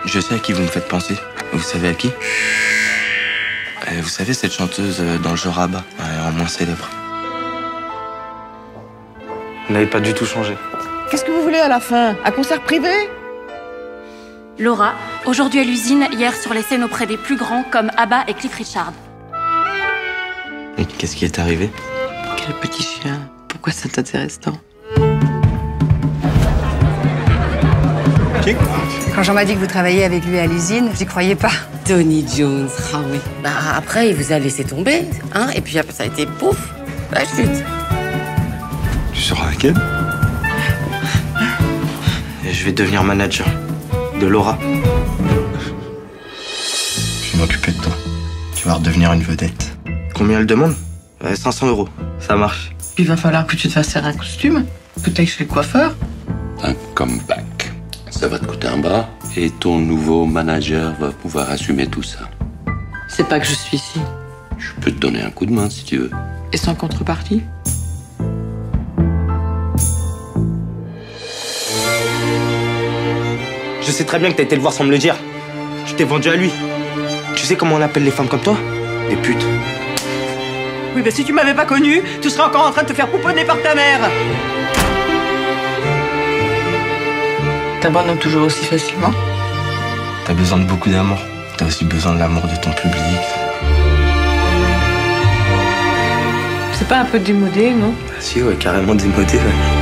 Je sais à qui vous me faites penser. Vous savez à qui? Vous savez, cette chanteuse dans le genre ABBA, en moins célèbre. Vous n'avez pas du tout changé. Qu'est-ce que vous voulez à la fin? Un concert privé? Laura, aujourd'hui à l'usine, hier sur les scènes auprès des plus grands comme ABBA et Cliff Richard. Et qu'est-ce qui est arrivé? Quel petit chien. Pourquoi ça t'intéresse tant? Quand Jean m'a dit que vous travailliez avec lui à l'usine, j'y croyais pas. Tony Jones, ah oui. Bah après, il vous a laissé tomber, hein, et puis après, ça a été pouf, la chute. Tu seras laquelle? Et je vais devenir manager de Laura. Je vais m'occuper de toi. Tu vas redevenir une vedette. Combien elle demande? 500 €. Ça marche. Il va falloir que tu te fasses faire un costume, que tu ailles chez le coiffeur. Un comeback. Ça va te coûter un bras et ton nouveau manager va pouvoir assumer tout ça. C'est pas que je suis ici. Je peux te donner un coup de main si tu veux. Et sans contrepartie? Je sais très bien que t'as été le voir sans me le dire. Tu t'es vendu à lui. Tu sais comment on appelle les femmes comme toi? Des putes. Oui, mais si tu m'avais pas connu, tu serais encore en train de te faire pouponner par ta mère. T'abandonnes toujours aussi facilement? T'as besoin de beaucoup d'amour. T'as aussi besoin de l'amour de ton public. C'est pas un peu démodé, non? Ah si, ouais, carrément démodé, ouais.